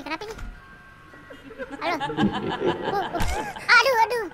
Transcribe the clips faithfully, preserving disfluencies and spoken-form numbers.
kenapa nih? Aduh. Uh, uh. Aduh, aduh.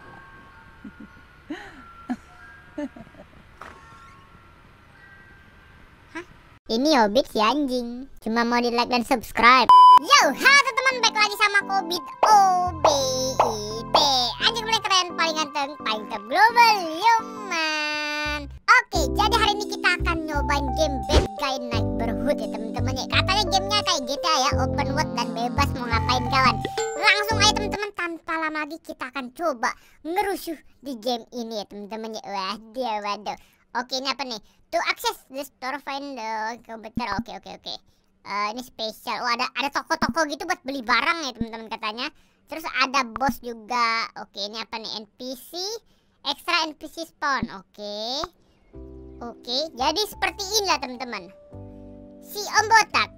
Hah? Ini Obit si anjing. Cuma mau di like dan subscribe. Yo, halo teman-teman, baik lagi sama Obit O B I T. Anjing paling keren, paling ganteng, paling top global, yo man. Oke, jadi hari ini kita akan nyobain game Bad Guy Neighborhood ya teman-teman ya. Katanya gamenya kayak G T A ya, open world dan bebas mau ngapain kawan. Langsung aja teman-teman, tanpa lama lagi kita akan coba ngerusuh di game ini ya teman-teman ya. Waduh, waduh. Oke, ini apa nih? To access the store find the computer. Oke, oke, oke. Uh, ini spesial. Oh, ada ada toko-toko gitu buat beli barang ya teman-teman katanya. Terus ada bos juga. Oke, ini apa nih? N P C, extra N P C spawn. Oke. Oke, jadi seperti inilah teman-teman. Si Om Botak.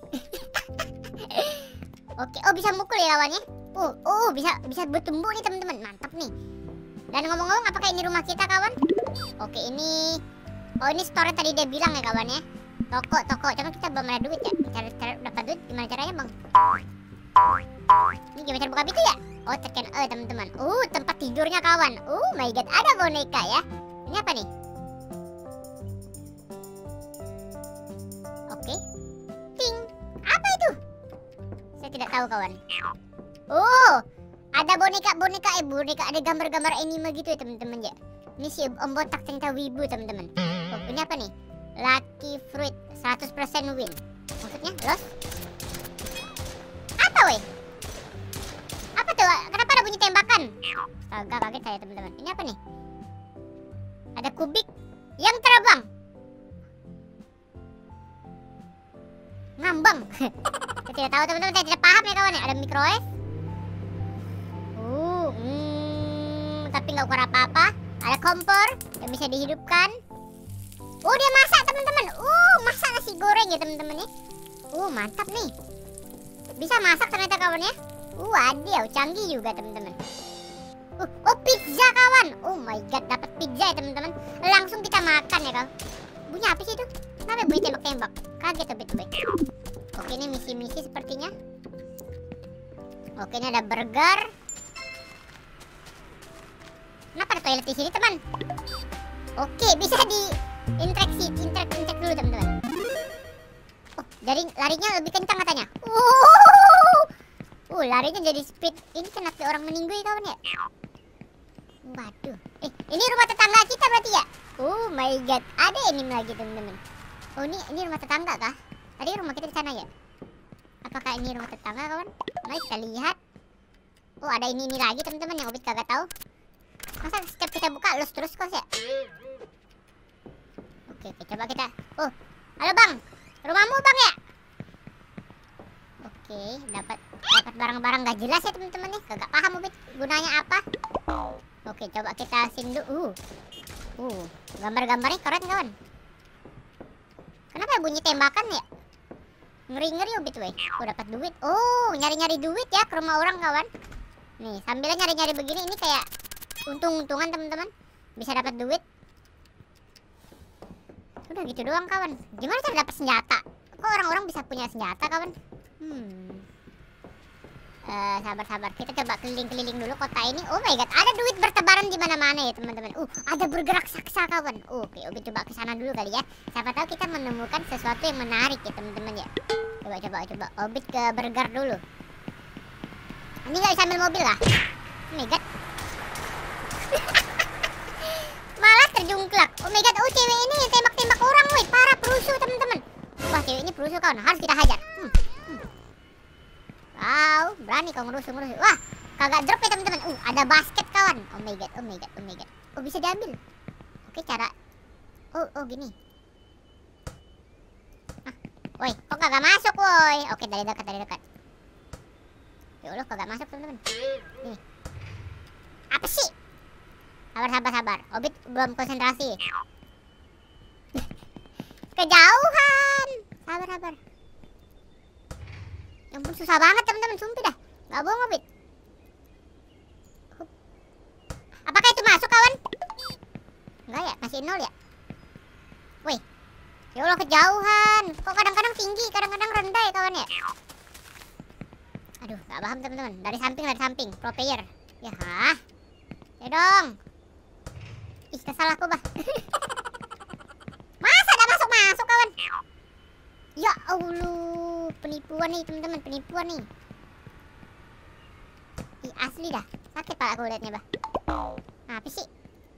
Oke, oh bisa mukul ya lawannya. Oh, oh bisa bisa bertumbuh nih teman-teman. Mantap nih. Dan ngomong-ngomong, apakah ini rumah kita kawan? Oke, ini oh ini store tadi dia bilang ya kawan ya. Toko, toko. Cuma kita belum ada duit ya. Cara, cara dapat duit gimana caranya bang? Ini gimana cara buka pintu ya? Oh tekan E teman-teman. Uh tempat tidurnya kawan. Oh my god, ada boneka ya. Ini apa nih? Oke. Ting. Apa itu? Saya tidak tahu kawan. Oh ada boneka-boneka eh boneka ada gambar-gambar anime gitu ya teman-teman ya. Ini si Om Botak cerita wibu teman-teman. Oh ini apa nih? Lucky fruit seratus persen win. Maksudnya loss? Apa weh? Apa tuh? Kenapa ada bunyi tembakan? Agak kaget saya teman-teman. Ini apa nih? Ada kubik yang terbang. Ngambang. Saya tidak tahu teman-teman, saya tidak paham ya kawan ya. Ada micro S. Uh, hmm, tapi nggak ukuran apa-apa. Ada kompor yang bisa dihidupkan. Oh dia masak teman-teman. Uh masak nasi goreng ya teman-teman ya. Uh mantap nih. Bisa masak ternyata kawan ya. Uh wadiau canggih juga teman-teman. Uh, oh pizza kawan. Oh my god dapat pizza ya teman-teman. Langsung kita makan ya kawan. Bunyi apa sih itu? Kenapa bunyi tembak-tembak? Kaget tebet-tebet. Oke ini misi-misi sepertinya. Oke ini ada burger. Kenapa ada toilet di sini teman? Oke bisa di interaksi, interaksi, interaksi dulu teman-teman. Oh, dari larinya lebih kencang katanya. Uh, uh, larinya jadi speed. Ini kenapa orang meninggal ya kawan ya? Waduh. Eh, ini rumah tetangga kita berarti ya? Oh my god, ada anime lagi teman-teman. Oh ini ini rumah tetangga kah? Tadi rumah kita di sana ya? Apakah ini rumah tetangga kawan? Mari kita lihat. Oh ada ini ini lagi teman-teman yang Obit kagak tahu. Masa setiap kita buka los terus kok ya? Oke, oke, coba kita. Oh, halo bang, rumahmu bang ya? Oke, dapat dapat barang-barang gak jelas ya teman-teman nih, kagak paham Obit gunanya apa. Oke, coba kita sindu. Uh, uh, gambar-gambarnya keren kawan. Kenapa bunyi tembakan ya? Ngeri-ngeri Obit weh. Oh dapat duit. Oh nyari-nyari duit ya ke rumah orang kawan. Nih sambil nyari-nyari begini ini kayak untung-untungan teman-teman. Bisa dapat duit. Udah gitu doang kawan. Gimana cara dapat senjata? Kok orang-orang bisa punya senjata kawan? Hmm. Uh, sabar-sabar. Kita coba keliling-keliling dulu kota ini. Oh my god, ada duit bertebaran di mana-mana ya teman-teman. Uh, ada bergerak saksa kawan. Uh, oke, Obit coba ke sana dulu kali ya. Siapa tahu kita menemukan sesuatu yang menarik ya teman-teman ya. Coba coba coba. Obit ke burger dulu. Ini nggak bisa ambil mobil lah. Oh my god. Malah terjungklak. Oh my god, oh cewek ini yang tembak-tembak orang woi, parah perusuh teman-teman. Wah, cewek ini perusuh kawan, harus kita hajar. Hmm. Hmm. Wow, berani kau ngerusuh-ngerusuh. Wah, kagak drop ya teman-teman. Uh, ada basket kawan. Oh my god, oh my god, oh my god. Oh bisa diambil. Oke, cara. Oh, oh gini. Ah, woi, kok kagak masuk woi? Oke, dari dekat, dari dekat. Ya Allah, kagak masuk teman-teman. Nih. Apa sih? Sabar, sabar, sabar. Obit belum konsentrasi. Kejauhan. Sabar, sabar. Ya ampun, susah banget teman-teman, sumpah dah. Gak bohong Obit. Apakah itu masuk kawan? Enggak ya, masih nol ya. Wih. Ya Allah kejauhan. Kok kadang-kadang tinggi, kadang-kadang rendah ya kawan ya. Aduh, gak paham teman-teman. Dari samping, dari samping. Pro player. Ya, hah? Ya dong. Ih, kesal aku, bah. Masa gak masuk-masuk, kawan? Ya Allah, penipuan nih, teman-teman. Penipuan nih. Ih, asli dah. Sakit pala aku liatnya, bah. Apa sih?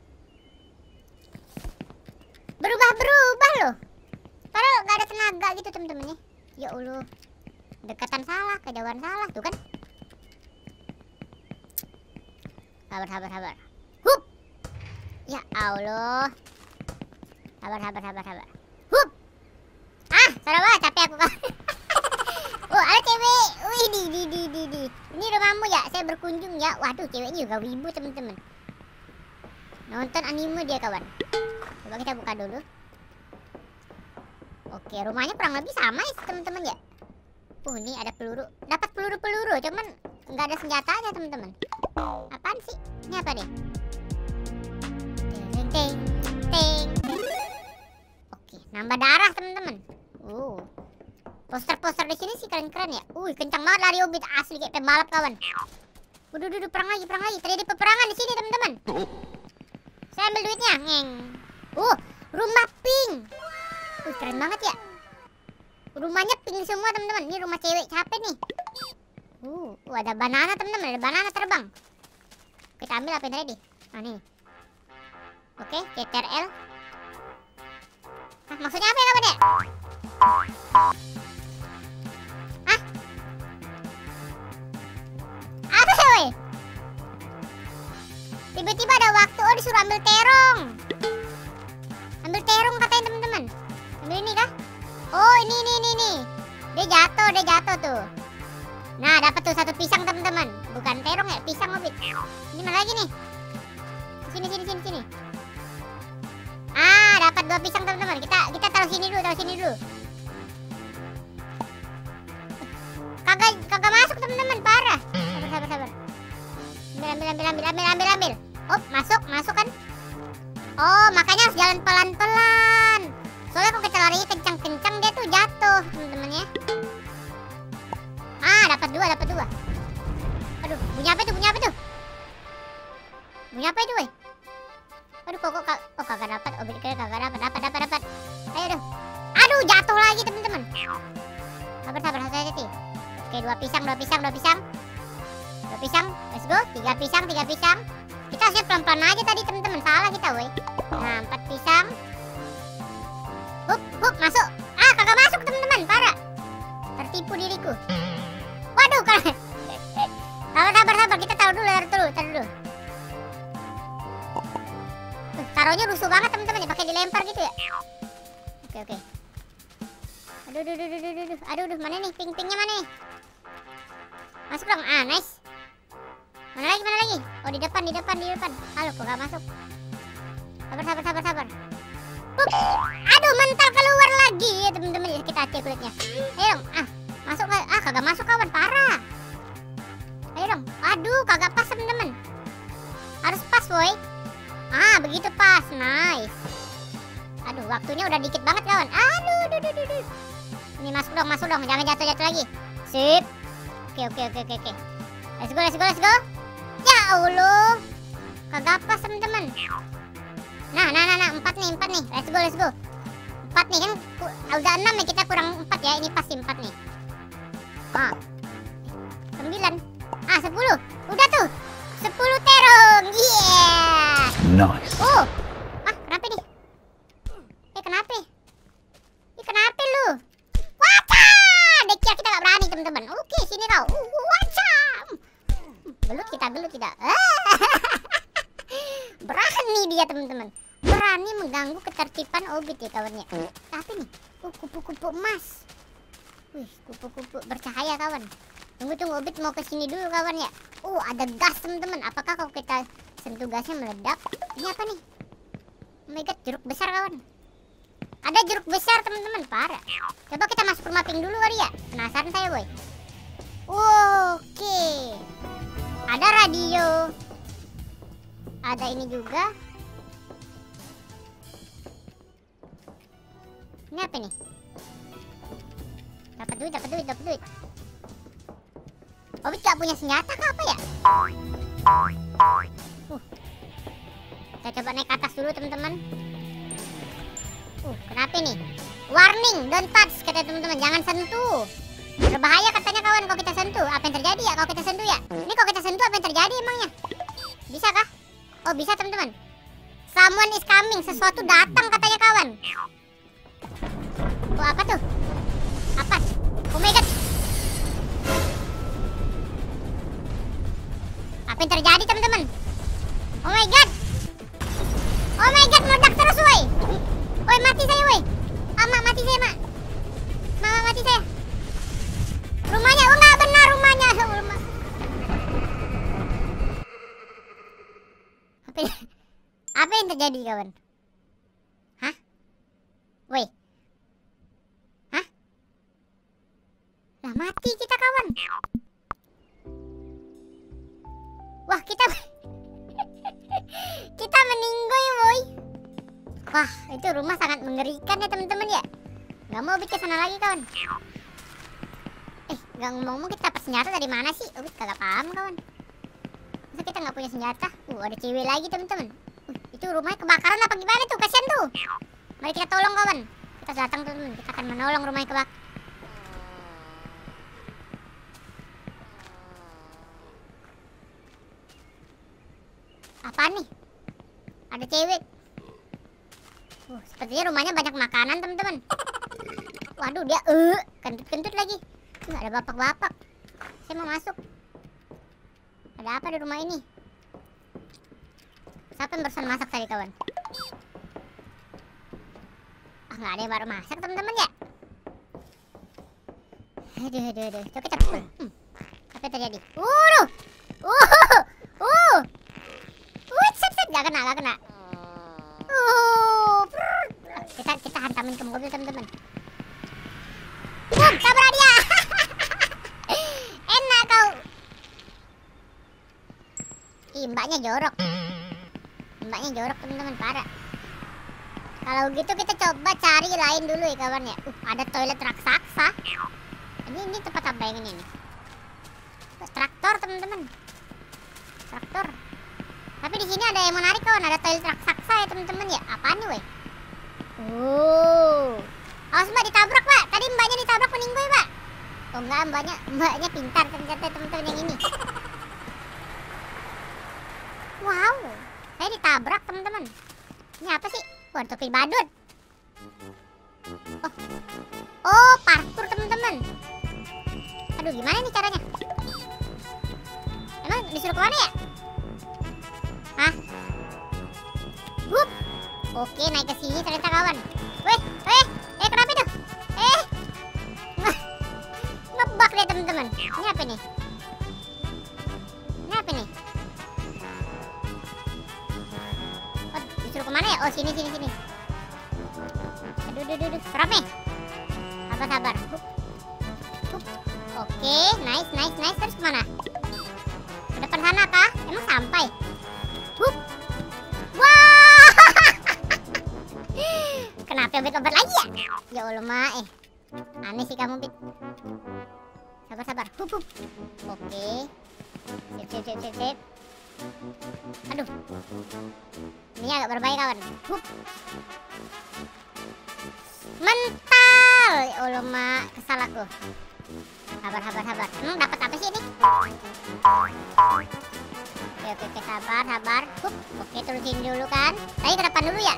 Berubah-berubah loh. Padahal gak ada tenaga gitu, teman-teman ya. Ya Allah. Dekatan salah, kejauhan salah tuh kan. Sabar, sabar, sabar. Hup. Ya Allah. Sabar, sabar, sabar, sabar. Hup. Ah, sorry banget, capek aku kan. Oh, ada cewek. Wih, di, di, di, di, di. Ini rumahmu ya? Saya berkunjung ya. Waduh, ceweknya juga wibu, teman-teman. Nonton anime dia, kawan. Coba kita buka dulu. Oke, rumahnya kurang lebih sama ya, teman-teman ya. Uh, ini ada peluru. Dapat peluru-peluru, cuman nggak ada senjatanya, teman-teman. Apaan sih? Ini apa nih? Teng, teng, teng. Oke, nambah darah, teman-teman. Uh, poster-poster di sini sih keren-keren ya. Uh, kencang banget lari Obit, asli kayak pembalap, kawan. Waduh, duh, perang lagi, perang lagi. Terjadi peperangan di sini, teman-teman. Saya ambil duitnya, ngeng. Uh, rumah pink. Uh, keren banget ya. Rumahnya pink semua, teman-teman. Ini rumah cewek capek nih. Uh, uh ada banana, teman-teman. Ada banana terbang. Kita ambil apa yang tadi? Ah, nih. Oke, C T R L. Hah, maksudnya apa ya, kawan ya? Hah? Apa sih, woy? Tiba-tiba ada waktu. Oh, disuruh ambil terong. Ambil terong katanya, teman-teman. Ambil ini kah? Oh, ini, ini, ini, ini. Dia jatuh, dia jatuh tuh. Nah, dapat tuh satu pisang, teman-teman. Bukan terong ya, pisang, Obit. Ini mana lagi nih? Sini, sini, sini, sini. Ah, dapat dua pisang, teman-teman. Kita kita taruh sini dulu, taruh sini dulu. Kagak kagak masuk, teman-teman, parah. Sabar, sabar, sabar. Ambil, ambil, ambil, ambil, ambil, ambil, ambil. Oh, masuk, masuk kan? Oh, makanya harus jalan pelan-pelan. Soalnya kalau kita larinya kencang-kencang dia tuh jatuh, teman-teman ya. Ah, dapat dua, dapat dua. Aduh, bunyi apa tuh? Bunyi apa tuh? Bunyi apa itu, weh? Aduh, kok kok oh kagak dapat. Oh, kagak dapat, dapat, dapat, dapat. Ayo, aduh. Aduh, jatuh lagi, teman-teman. Sabar, sabar, hati-hati. Oke, dua pisang, dua pisang, dua pisang. Dua pisang, let's go. Tiga pisang, tiga pisang. Kita harusnya pelan-pelan aja tadi, teman-teman. Salah kita, weh. Nah, empat pisang. Hup, hup, masuk. Ah, kagak masuk, teman-teman. Parah. Tertipu diriku. Waduh, kalian. Sabar, sabar, sabar. Kita taruh dulu, taruh dulu, taruh dulu. Tuh, taruhnya rusuh banget, teman-teman. Pakai dilempar gitu ya. Oke, oke. Aduh, aduh, aduh, aduh, aduh, aduh. Aduh, aduh, mana nih? Ping-pingnya mana nih? Masuk dong. Ah, nice. Mana lagi, mana lagi? Oh, di depan, di depan, di depan. Halo, kok gak masuk? Sabar, sabar, sabar, sabar. Hup. Aduh, mental keluar lagi ya, teman-teman. Kita cek kulitnya. Ayo dong. Ah, masuk gak? Ah, kagak masuk, kawan. Parah. Ayo dong. Aduh, kagak pas, teman-teman. Harus pas, boy. Ah, begitu pas. Nice. Aduh, waktunya udah dikit banget, kawan. Aduh, aduh, aduh, aduh. Ini masuk dong, masuk dong. Jangan jatuh-jatuh lagi. Sip. Oke, oke, oke, oke, oke. Let's go, let's go, let's go. Ya Allah. Kagak pas, teman-teman. Nah, nah, nah, nah. Empat nih, empat nih. Let's go, let's go. Empat nih kan. Udah enam ya, kita kurang empat ya. Ini pasti empat nih. Ah. Sembilan. Ah, sepuluh. Udah tuh. Sepuluh terong. Yeah. Nice. Oh. Ah, kenapa nih? Eh, kenapa? Eh, kenapa lu? Waca! Dekya kita gak berani, teman-teman. Oke, sini kau. Uh, waca. Gelut kita, gelut tidak. Berani dia, teman-teman. Berani mengganggu ketertiban Obit ya, kawannya. Tapi nih, uh, kupu-kupu emas. Wih, kupu-kupu bercahaya, kawan. Tunggu, tunggu, Obit mau ke sini dulu, kawan ya. Uh, ada gas, teman-teman. Apakah kalau kita sentuh gasnya meledak? Ini apa nih? Oh my god, jeruk besar, kawan. Ada jeruk besar, teman-teman. Parah. Coba kita masuk rumah pink dulu kali ya. Penasaran saya, boy. Oke. Ada radio. Ada ini juga. Ini apa nih? Dapat duit, dapat duit, dapat duit. Obit gak punya senjata kah apa ya? Uh. Kita coba naik ke atas dulu teman-teman. Uh, kenapa nih? Warning, don't touch kata teman-teman, jangan sentuh. Berbahaya katanya kawan kalau kita sentuh. Apa yang terjadi ya kalau kita sentuh ya? Ini kalau kita sentuh apa yang terjadi emangnya? Bisa kah? Oh bisa teman-teman. Someone is coming, sesuatu datang katanya kawan. Oh apa tuh? Apa? Oh my god. Apa yang terjadi teman-teman? Oh my god. Oh my god, meledak terus woi. Woi mati saya woi. Ama mati saya mak. Mama mati saya. Rumahnya, oh nggak benar rumahnya. Rumah. Apa, apa yang terjadi kawan? Hah? Woi. Hah? Lah mati kita kawan. Wah kita kita meninggoy woi. Wah itu rumah sangat mengerikan ya teman-teman ya. Gak mau Obit ke sana lagi kawan. Eh gak ngomong-ngomong kita dapat senjata dari mana sih? Obit kagak paham kawan. Masa kita gak punya senjata? Uh ada cewek lagi teman-teman. Uh, itu rumahnya kebakaran apa gimana tuh? Kasian tuh. Mari kita tolong kawan. Kita datang teman-teman. Kita akan menolong rumahnya kebakaran. Apaan nih? Ada cewek. Uh, sepertinya rumahnya banyak makanan teman-teman. Waduh dia eh uh, kentut-kentut lagi. Uh, ada bapak-bapak. Saya mau masuk. Ada apa di rumah ini? Siapa yang barusan masak tadi kawan? Ah nggak ada yang baru masak teman-teman ya? Aduh aduh aduh. Coba kita pukul. Hmm. Apa yang terjadi? Uh, uh, uh. Wih, set set gak kena, gak kena. Uh, kita kita hantamin ke mobil teman-teman. Bum, tabrak dia. Enak kau. Ih, mbaknya jorok. Mbaknya jorok teman-teman, parah. Kalau gitu kita coba cari lain dulu ya kawan ya. Uh, ada toilet raksasa. Ini ini tempat apa yang ini nih? Traktor teman-teman. Traktor. Tapi di sini ada yang menarik kawan, ada toilet raksasa ya teman-teman ya. Apaan nih weh? Oh, awas mbak ditabrak pak. Tadi mbaknya ditabrak meninggoy pak. Oh enggak, mbaknya mbaknya pintar ternyata teman-teman yang ini. Wow, saya ditabrak teman-teman. Ini apa sih? Wah, topi badut. Oh, oh parkur teman-teman. Aduh gimana nih caranya? Emang disuruh kemana ya? Hah? Hup. Oke, naik ke sini ternyata kawan. Weh, weh, eh kenapa itu? Eh, ngebak deh teman-teman. Ini apa nih? Ini apa nih? Oh, disuruh kemana ya? Oh, sini, sini, sini. Aduh, aduh, aduh, serap nih. Sabar, sabar. Hup. Hup. Oke, nice, nice, nice. Terus kemana? Ke depan sana kah? Emang sampai? Hup. Wah. Kenapa Obit lompat lagi ya? Ya Allah mak eh. Aneh sih kamu Bit. Sabar sabar. Hup hup. Oke. Sip sip sip sip sip. Aduh. Ini agak berbahaya kawan. Hup. Mental. Ya Allah mak, kesal aku. Sabar sabar sabar. Emang dapat apa sih ini? Oke oke oke sabar sabar. Hup. Oke turunin dulu kan. Tadi ke depan dulu ya.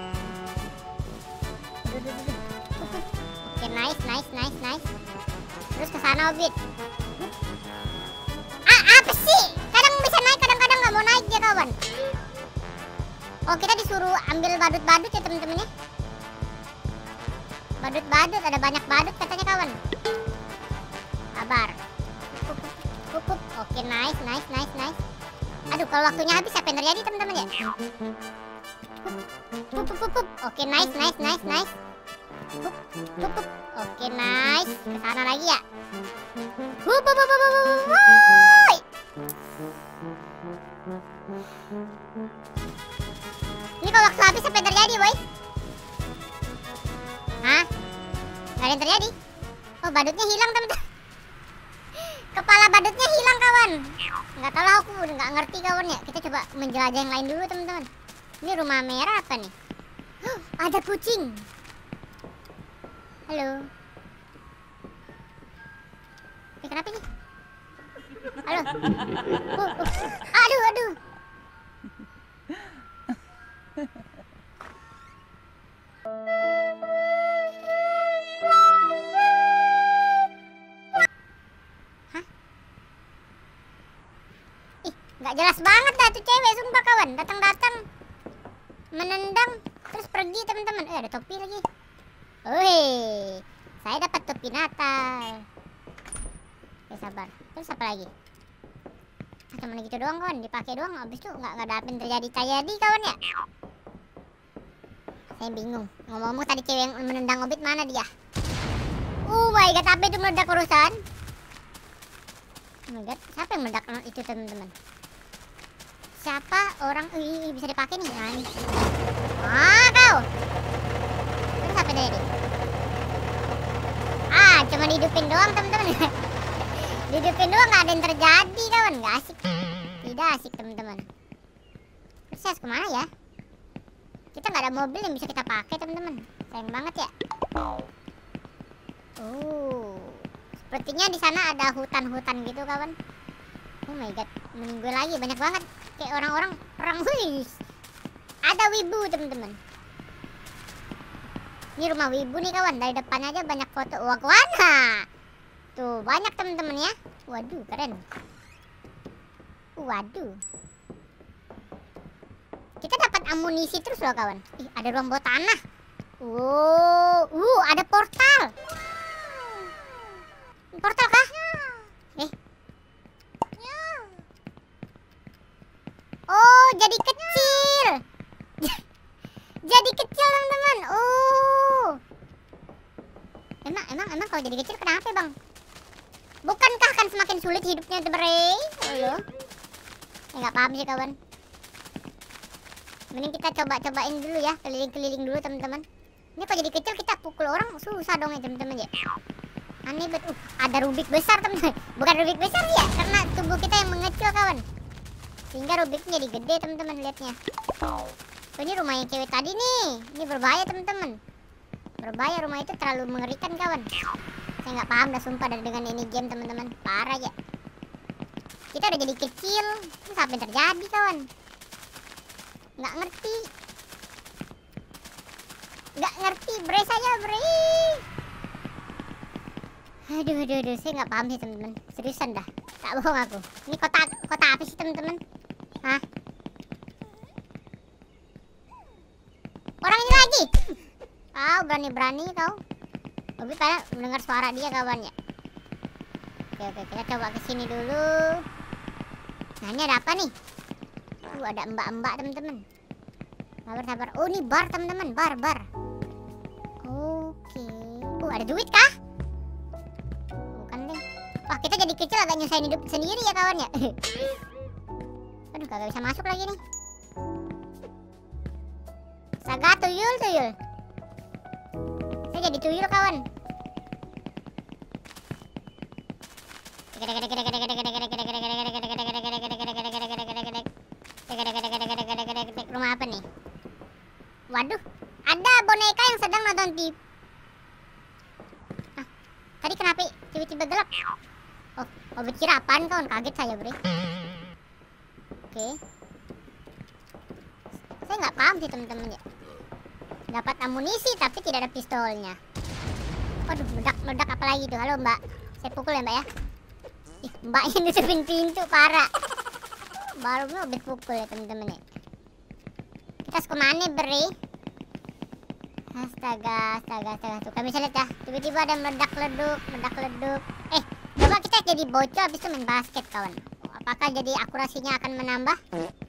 Duh, duh, duh. Hup, hup. Oke nice nice nice nice. Terus ke sana Obit. Hup. Ah apa sih? Kadang bisa naik kadang-kadang nggak mau naik dia kawan. Oh kita disuruh ambil badut-badut ya temen-temen ya. Badut-badut ada banyak badut katanya kawan. Sabar. Hup, hup, hup, hup. Oke nice nice nice nice. Aduh kalau waktunya habis apa yang terjadi teman-teman ya? Hup, hup, hup, hup. Oke nice nice nice nice. Hup, hup, hup. Oke nice. Kesana lagi ya. Hup, hup, hup, hup, hup, hup. Ini kalau waktu habis apa yang terjadi boy? Hah? Gak ada yang terjadi? Oh badutnya hilang teman-teman. Kepala badutnya hilang kawan. Nggak tahu lah, aku nggak ngerti kawan ya. Kita coba menjelajah yang lain dulu teman-teman. Ini rumah merah apa nih? Huh, ada kucing. Halo. Eh, kenapa nih? Halo. Uh, uh. Aduh, aduh. Hah? Ih, nggak jelas banget dah tuh cewek, sumpah kawan. Datang-datang, menendang, terus pergi teman-teman. Eh, ada topi lagi. Wih, saya dapat topi Natal. Oke, sabar. Terus apa lagi? Ah, cuma gitu doang kawan, dipakai doang. Abis itu nggak nggak ada apa yang terjadi terjadi kawan ya. Saya bingung. Ngomong-ngomong tadi cewek yang menendang Obit mana dia? Oh my god, apa itu meledak urusan? Oh my god, siapa yang meledak itu teman-teman? Siapa orang? Ih, bisa dipakai nih. Nah, ini. Ah, kau. Terus apa tadi? Ah, cuma dihidupin doang teman-teman. Dihidupin doang, nggak ada yang terjadi kawan. Nggak asik. Tidak asik teman-teman. Terus saya harus kemana ya? Kita nggak ada mobil yang bisa kita pakai teman-teman. Sayang banget ya. Oh, sepertinya di sana ada hutan-hutan gitu kawan. Oh my god, menunggu lagi banyak banget. Kayak orang-orang perang. Wih, ada wibu teman-teman. Ini rumah wibu nih kawan. Dari depan aja banyak foto. Wah, wana. Tuh banyak teman-teman ya. Waduh, keren. Waduh. Kita dapat amunisi terus loh kawan. Ih, ada ruang bawah tanah. Wow, uh, ada portal. Portal kah? Eh. Oh, jadi kecil. Jadi kecil teman-teman. Oh. Emang, emang, emang kalau jadi kecil kenapa bang? Bukankah akan semakin sulit hidupnya teman-teman? Halo. Ya nggak paham sih kawan. Mending kita coba-cobain dulu ya, keliling-keliling dulu teman-teman. Ini kalau jadi kecil kita pukul orang susah dong ya teman-teman ya. Aneh betul. Uh, ada Rubik besar teman-teman. Bukan Rubik besar ya, karena tubuh kita yang mengecil kawan. Sehingga Rubiknya jadi gede teman-teman lihatnya. Oh, ini rumah yang cewek tadi nih. Ini berbahaya teman-teman. Berbahaya, rumah itu terlalu mengerikan kawan. Saya nggak paham dah sumpah dari dengan ini game teman-teman. Parah ya. Kita udah jadi kecil. Terus apa yang terjadi kawan? Nggak ngerti. Nggak ngerti bre saya bre. Aduh aduh aduh, saya nggak paham sih teman-teman. Seriusan dah, tak bohong aku. Ini kota kota apa sih teman-teman? Hah? Orang ini lagi. Kau berani-berani kau. Tapi pada mendengar suara dia kawan ya. Oke oke, kita coba ke sini dulu. Nah, ini ada apa nih? Uh, ada mbak-mbak teman-teman. Sabar sabar. Oh, ini bar teman-teman, bar bar. Oke. Uh, ada duit kah? Bukan deh. Wah, kita jadi kecil agak nyusahin hidup sendiri ya kawan ya. Aduh, kagak bisa masuk lagi nih. Saga tuyul tuyul. Saya jadi tuyul kawan. Rumah apa nih? Waduh, ada boneka yang sedang nonton T V. Ah, tadi kenapa tiba-tiba gelap? Oh, oh berkira apaan kawan? Kaget saya bre. Oke. Saya nggak paham sih teman-teman ya. Dapat amunisi tapi tidak ada pistolnya. Waduh, meledak meledak apa lagi tuh? Halo mbak, saya pukul ya mbak ya. Ih, mbaknya nutupin pintu parah. Baru mau pukul ya teman-teman ya. Kita kemana bre? Astaga, astaga, astaga. Tuh kami bisa lihat ya. Tiba-tiba ada meledak-leduk, meledak-leduk. Eh, coba kita jadi bocor habis itu main basket kawan. Apakah jadi akurasinya akan menambah?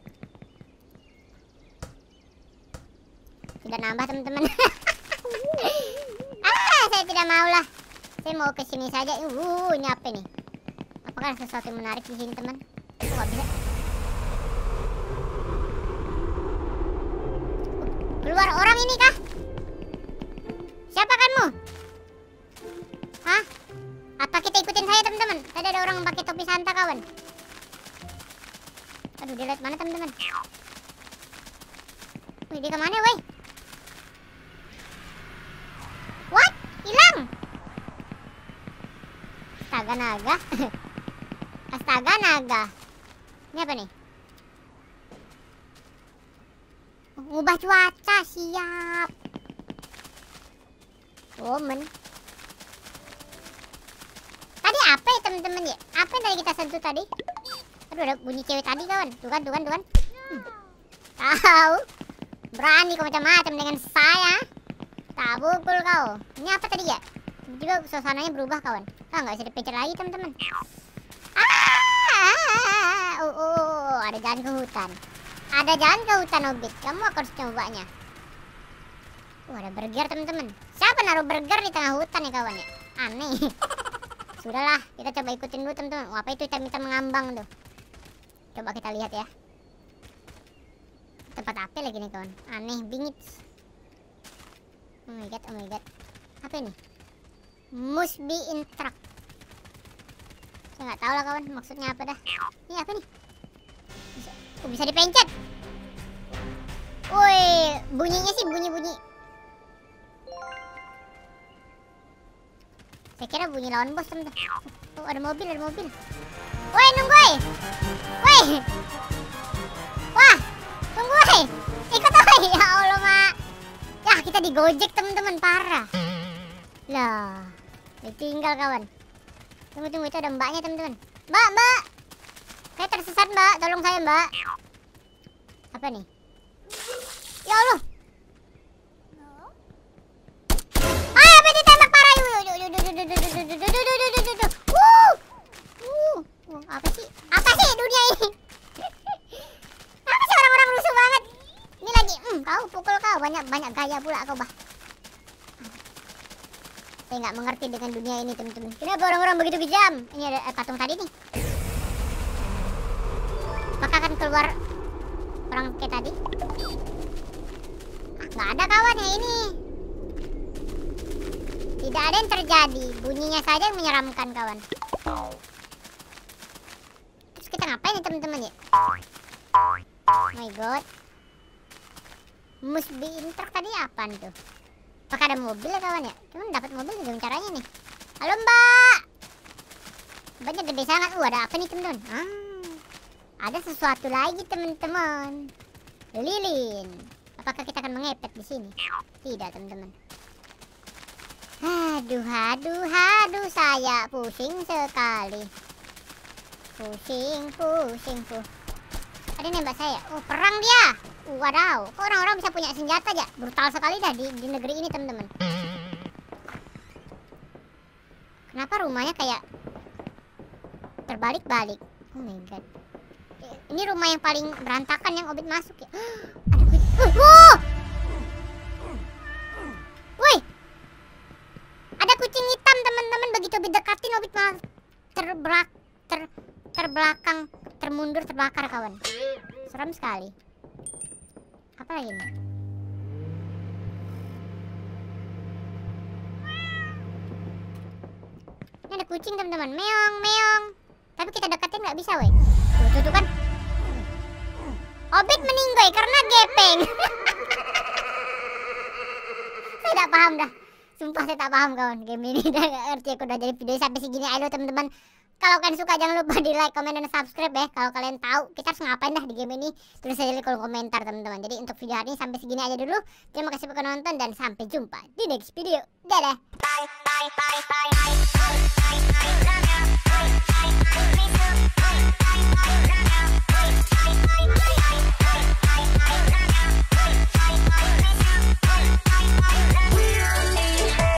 Tidak nambah teman-teman. Ah, saya tidak mau lah. Saya mau ke sini saja. Uh, ini apa nih? Apakah ada sesuatu yang menarik di sini teman? Oh, gak bisa. Keluar orang ini kah? Siapa kamu? Hah? Apa kita ikutin saya teman-teman. Tadi ada orang pakai topi Santa kawan. Aduh, dia lihat mana teman-teman? Wih, dia kemana woi? What? Hilang. Astaga naga. Astaga naga. Ini apa nih? Ngubah cuaca, siap. Woman. Tadi apa ya teman-teman ya? Apa yang tadi kita sentuh tadi? Aduh, ada bunyi cewek tadi kawan. Tuh kan, tuh kan, tuh kan. Hmm. Tahu? Berani kau macam-macam dengan saya. Tak pukul kau. Ini apa tadi ya? Tiba-tiba suasananya berubah kawan. Ah, nggak bisa dipencet lagi teman-teman. Ah, oh, oh, oh, ada jalan ke hutan. Ada jalan ke hutan Obit. Kamu harus cobanya. Oh, ada burger teman-teman. Siapa naruh burger di tengah hutan ya kawan ya? Aneh. Sudahlah, kita coba ikutin dulu teman-teman. Apa itu hitam-hitam mengambang tuh? Coba kita lihat ya. Tempat apa lagi nih kawan? Aneh bingit. Oh my god, oh my god. Apa ini? Must be in truck. Saya nggak tahu lah kawan, maksudnya apa dah. Ini apa nih? Bisa, oh, bisa dipencet. Woi, bunyinya sih bunyi-bunyi. Saya kira bunyi lawan bos teman-teman. Oh, ada mobil, ada mobil. Woi, nunggu woi. Woi. Wah, tunggu woi. Ikut woi. Ya Allah, Mak. Ya, kita digojek teman-teman, parah. Lah, ditinggal kawan. Tunggu, tunggu, itu ada mbaknya teman-teman. Mbak, mbak. Saya tersesat mbak, tolong saya mbak. Apa nih? Ya Allah. Ayo, apa ditembak parah. Wuh. Wuh. Apa sih? Apa sih dunia ini? Apa sih orang-orang rusuh banget? Ini lagi, hmm, kau pukul kau. Banyak-banyak gaya pula kau bah. Saya nggak mengerti dengan dunia ini teman-teman. Kenapa orang-orang begitu kejam? Ini ada eh, patung tadi nih. Apakah akan keluar orang kayak tadi? Ah, nggak ada kawan ya ini. Tidak ada yang terjadi. Bunyinya saja yang menyeramkan kawan. Terus kita ngapain nih teman-teman ya? Oh my god. Must be in truck tadi apaan tuh? Apakah ada mobil ya kawan ya? Cuman dapat mobil gimana caranya nih? Halo mbak. Mbaknya gede sangat. Uh, ada apa nih teman-teman? Ah, ada sesuatu lagi teman-teman. Lilin. Apakah kita akan mengepet di sini? Tidak teman-teman. Aduh, aduh, aduh, saya pusing sekali. Pusing, pusing, pusing. Ada nembak saya. Oh, perang dia. Uh, wadaw. Kok orang-orang bisa punya senjata aja? Brutal sekali dah di, di negeri ini, teman-teman. Kenapa rumahnya kayak terbalik-balik? Oh my god. Ini rumah yang paling berantakan yang Obit masuk ya. Ada kucing. Uh, woi. Ada kucing hitam, teman-teman. Begitu Obit dekatin, Obit malah terbelak ter terbelakang, termundur, terbakar kawan. Seram sekali. Apa lagi nih? Ini ada kucing teman-teman. Meong, meong. Tapi kita deketin nggak bisa, weh. Tuh, tuh, tuh kan. Obit meninggoy karena gepeng. Saya tidak paham dah. Sumpah saya tak paham kawan. Game ini udah gak ngerti. Aku udah jadi video sampai segini. Ayo teman-teman. Kalau kalian suka jangan lupa di like, komen, dan subscribe ya. Kalau kalian tahu kita harus ngapain dah di game ini, tulis aja di kolom komentar teman-teman. Jadi untuk video hari ini sampai segini aja dulu. Terima kasih sudah nonton dan sampai jumpa di next video. Dadah. Bye bye bye.